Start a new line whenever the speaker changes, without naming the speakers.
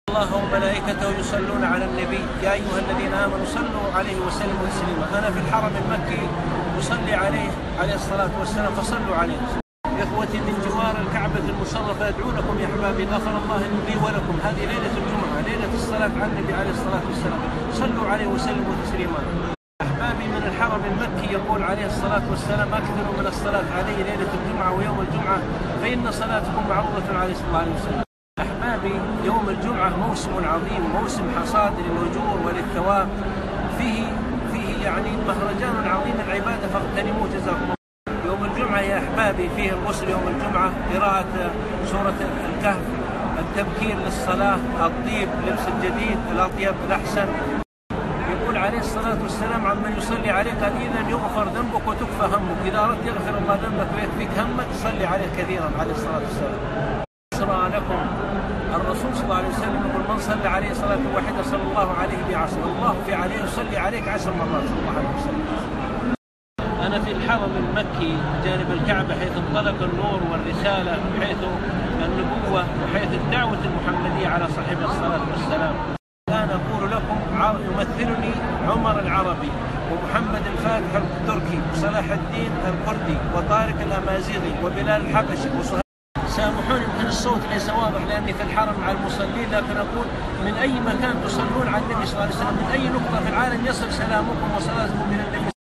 الله وملائكته يصلون على النبي يا أيها الذين آمنوا صلوا عليه وسلموا تسليما. أنا في الحرم المكي أصلي عليه الصلاة والسلام فصلوا عليه. إخوتي من جوار الكعبة المشرفة يدعونكم يا أحبابي غفر الله لي ولكم. هذه ليلة الجمعة، ليلة الصلاة على النبي عليه الصلاة والسلام، صلوا عليه وسلموا تسليما. أحبابي من الحرم المكي يقول عليه الصلاة والسلام أكثروا من الصلاة عليه ليلة الجمعة ويوم الجمعة فإن صلاتكم معروضة عليه صلى الله عليه وسلم. أحبابي يوم الجمعة موسم عظيم، موسم حصاد للأجور وللثواب، فيه يعني مهرجان عظيم العبادة فاغتنموه جزاكم الله. يوم الجمعة يا أحبابي فيه الغسل يوم الجمعة، قراءة سورة الكهف، التبكير للصلاة، الطيب، لبس الجديد، الأطيب الأحسن. يقول عليه الصلاة والسلام عمن يصلي عليك قال إذا يغفر ذنبك وتكفى همك. إذا أردت يغفر الله ذنبك ويكفيك همك صلي عليه كثيرا عليه الصلاة والسلام. أسرى لكم الرسول صلى الله عليه وسلم يقول من صلى عليه صلاة واحدة صلى الله عليه بعشر، الله في عليه يصلي عليك 10 مرات صلى الله عليه وسلم. أنا في الحرم المكي جانب الكعبة حيث انطلق النور والرسالة، حيث النبوة وحيث الدعوة المحمدية على صاحب الصلاة والسلام. الآن أقول لكم يمثلني عمر العربي ومحمد الفاتح التركي وصلاح الدين الكردي وطارق الأمازيغي وبلال الحبشي وصهيب. سامحوني يمكن الصوت ليس واضح لأني في الحرم مع المصلين، لكن أقول من أي مكان تصلون على النبي صلى الله عليه وسلم، من أي نقطة في العالم يصل سلامكم وصلاتكم من النبي